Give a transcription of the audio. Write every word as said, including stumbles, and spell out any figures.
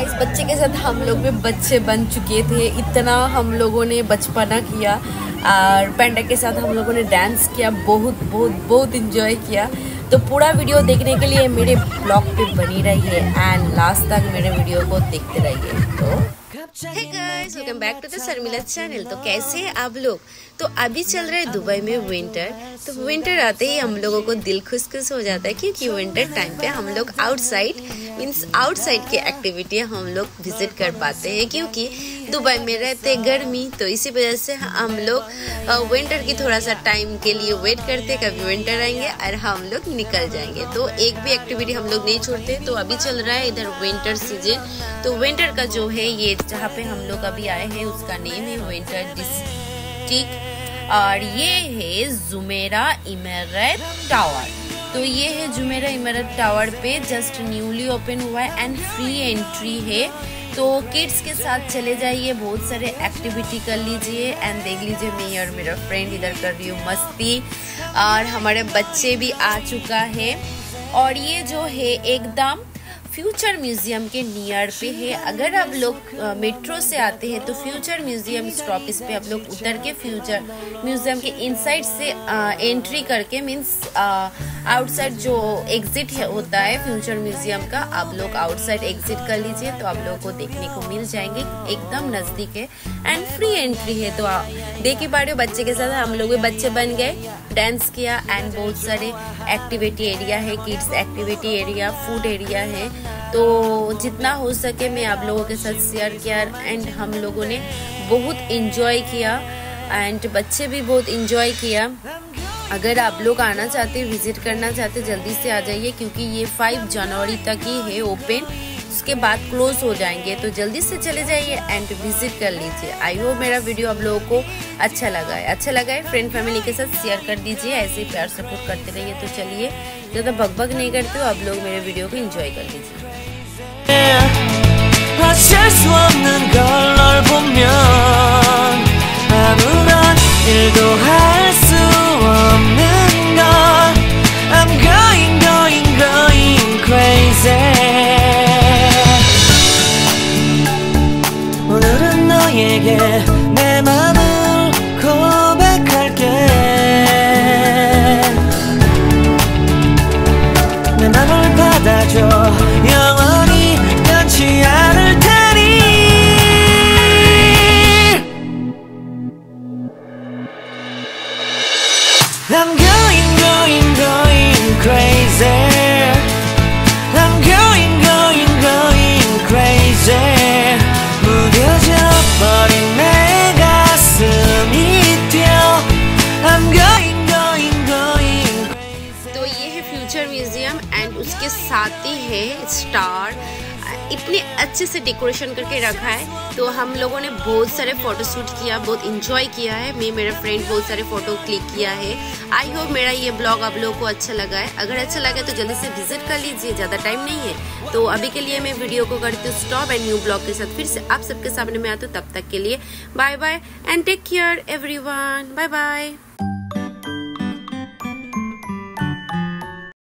Guys, बच्चे के साथ हम लोग भी बच्चे बन चुके थे। इतना हम लोगों ने बचपना किया और पैंडा के साथ हम लोगों ने डांस किया, बहुत बहुत बहुत इंजॉय किया। तो पूरा वीडियो देखने के लिए मेरे ब्लॉग पे बनी रहिए एंड लास्ट तक मेरे वीडियो को देखते रहिए। तो hey guys, welcome back to the Sharmila channel. तो कैसे हैं आप लोग? तो अभी चल रहा है दुबई में विंटर। तो विंटर आते ही हम लोगों को दिल खुश खुश हो जाता है, क्योंकि विंटर टाइम पे हम लोग आउटसाइड मीन्स आउटसाइड की एक्टिविटी हम लोग विजिट कर पाते हैं, क्योंकि दुबई में रहते गर्मी। तो इसी वजह से हम लोग विंटर की थोड़ा सा टाइम के लिए वेट करते, कभी विंटर आएंगे और हम लोग निकल जाएंगे। तो एक भी एक्टिविटी हम लोग नहीं छोड़ते। तो अभी चल रहा है इधर विंटर सीजन। तो विंटर का जो है ये जहाँ पे हम लोग अभी आए हैं उसका नेम है विंटर डिस्ट्रिक्ट, और ये है जुमेरा इमारत टावर। तो ये है जुमेरा इमारत टावर पे जस्ट न्यूली ओपन हुआ है एंड फ्री एंट्री है। तो किड्स के साथ चले जाइए, बहुत सारे एक्टिविटी कर लीजिए एंड देख लीजिए मैं और मेरा फ्रेंड इधर कर रही हूँ मस्ती, और हमारे बच्चे भी आ चुका है। और ये जो है एकदम फ्यूचर म्यूजियम के नियर पे है। अगर आप लोग मेट्रो से आते हैं तो फ्यूचर म्यूजियम स्टॉपेज पे आप लोग उतर के फ्यूचर म्यूजियम के इनसाइड से आ, एंट्री करके मीन्स आउटसाइड जो एग्जिट है होता है फ्यूचर म्यूजियम का, आप लोग आउटसाइड एग्जिट कर लीजिए तो आप लोगों को देखने को मिल जाएंगे। एकदम नजदीक है एंड फ्री एंट्री है। तो आप देख ही पा रहे हो, बच्चे के साथ हम लोग भी बच्चे बन गए, डांस किया एंड बहुत सारे एक्टिविटी एरिया है, kids activity area, food area है। तो जितना हो सके मैं आप लोगों के साथ शेयर किया एंड हम लोगों ने बहुत इंजॉय किया एंड बच्चे भी बहुत इंजॉय किया। अगर आप लोग आना चाहते, विजिट करना चाहते, जल्दी से आ जाइए, क्योंकि ये पाँच जनवरी तक ही है ओपन, उसके बाद क्लोज हो जाएंगे। तो जल्दी से चले जाइए एंड विजिट कर लीजिए। आई होप मेरा वीडियो आप लोगों को अच्छा लगा है। अच्छा लगा है फ्रेंड फैमिली के साथ शेयर कर दीजिए, ऐसे ही प्यार सपोर्ट करते रहिए। तो चलिए, ज़्यादा बकबक नहीं करते हो, आप लोग मेरे वीडियो को एंजॉय कर लीजिए। 내 맘을 고백할게. 내 맘을 받아줘. 영원히 변치 않을 테니. I'm going, going, going crazy. I'm going, going, going crazy. 무뎌져 버린 내 가슴이 뛰어. I'm going, going, going crazy. तो ये है फ्यूचर म्यूजियम एंड उसके साथ ही है स्टार। इतने अच्छे से डेकोरेशन करके रखा है। तो हम लोगों ने बहुत सारे फोटो शूट किया, बहुत इंजॉय किया है। मैं मेरा फ्रेंड बहुत सारे फोटो क्लिक किया है। आई होप मेरा ये ब्लॉग आप लोगों को अच्छा लगा है। अगर अच्छा लगा तो जल्दी से विजिट कर लीजिए, ज़्यादा टाइम नहीं है। तो अभी के लिए मैं वीडियो को करती हूँ स्टॉप एंड न्यू ब्लॉग के साथ फिर से आप सबके सामने में आती हूँ। तब तक के लिए bye bye and take care everyone. Bye bye.